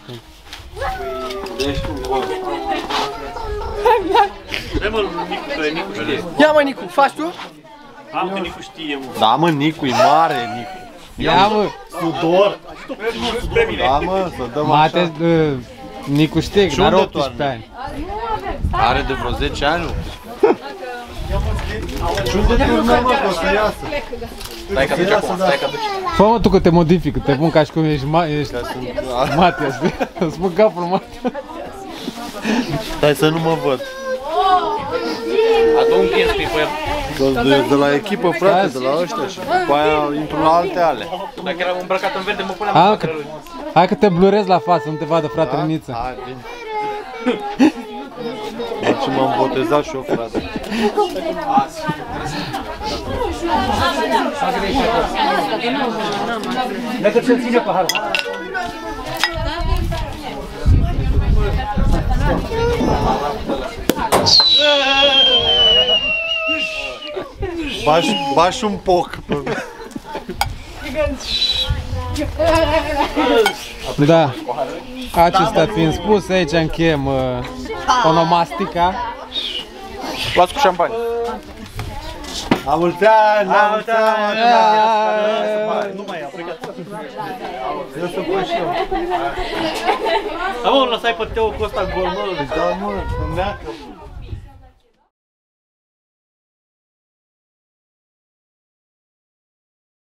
Dă-mă lui Nicu, că Nicu știe. Ia, mă, Nicu, faci tu? Am că Nicu știe, mă. Da, mă, Nicu, e mare, Nicu. Ia, mă. Sudor. Da, mă, să dăm așa. Mate, Nicu știe, că are 18 ani. Are de vreo 10 ani? Și unde turnăm, mă, că o să iasă? Stai că duci acum, stai că duci. Fă-mă tu că te modific, că te pun ca și cum ești Matias, îți pun capul Matias. Stai să nu mă văd. Adu un chestii pe el. De la echipă, frate, de la ăștia și după aia intru la alte ale. Dacă eram îmbrăcat în verde, mă puneam în spatele lui. Hai că te blurezi la față, nu te vadă fratele Niță. Hai, bine. Deci m-am botezat și eu, frate. Dacă ți-l ține paharul. Bași un poc pe mine. Da. Acestea fiind spus, aici încheiem onomastica. Luați cu șampanie. La mulți ani, la mulți ani! Nu mai ia, plecat. Eu să pun și eu. Da, mă, lăsai pe Teo cu ăsta gol, mă. Da, mă, îmi neacă.